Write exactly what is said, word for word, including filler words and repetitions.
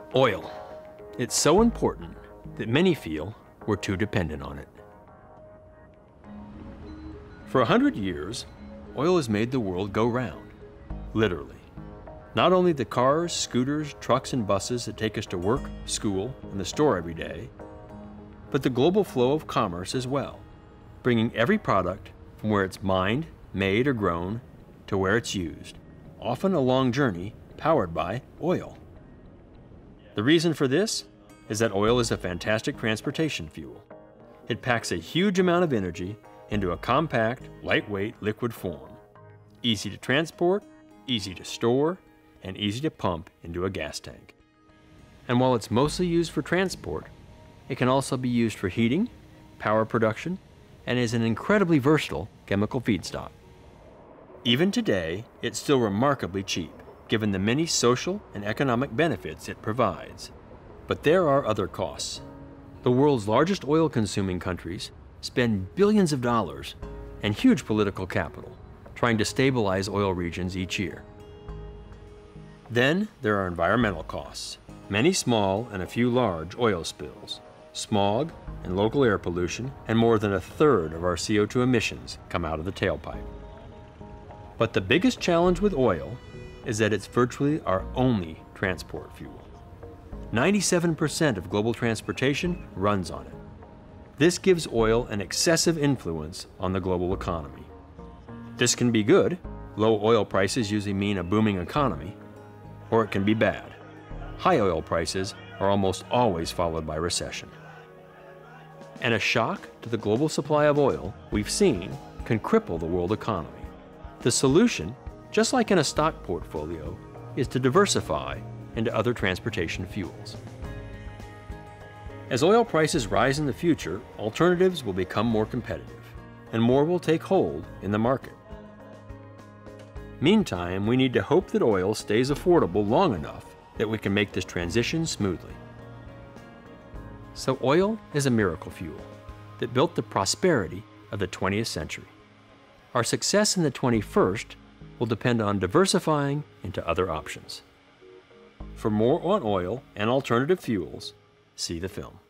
Oil. It's so important that many feel we're too dependent on it. For a hundred years, oil has made the world go round, literally. Not only the cars, scooters, trucks, and buses that take us to work, school, and the store every day, but the global flow of commerce as well, bringing every product from where it's mined, made, or grown to where it's used, often a long journey powered by oil. The reason for this is that oil is a fantastic transportation fuel. It packs a huge amount of energy into a compact, lightweight liquid form, easy to transport, easy to store, and easy to pump into a gas tank. And while it's mostly used for transport, it can also be used for heating, power production, and is an incredibly versatile chemical feedstock. Even today, it's still remarkably cheap, given the many social and economic benefits it provides. But there are other costs. The world's largest oil-consuming countries spend billions of dollars and huge political capital trying to stabilize oil regions each year. Then there are environmental costs, many small and a few large oil spills, smog and local air pollution, and more than a third of our C O two emissions come out of the tailpipe. But the biggest challenge with oil is that it's virtually our only transport fuel. ninety-seven percent of global transportation runs on it. This gives oil an excessive influence on the global economy. This can be good. Low oil prices usually mean a booming economy. Or it can be bad. High oil prices are almost always followed by recession. And a shock to the global supply of oil we've seen can cripple the world economy. The solution, just like in a stock portfolio, is to diversify into other transportation fuels. As oil prices rise in the future, alternatives will become more competitive, and more will take hold in the market. Meantime, we need to hope that oil stays affordable long enough that we can make this transition smoothly. So oil is a miracle fuel that built the prosperity of the twentieth century. Our success in the twenty-first will depend on diversifying into other options. For more on oil and alternative fuels, see the film.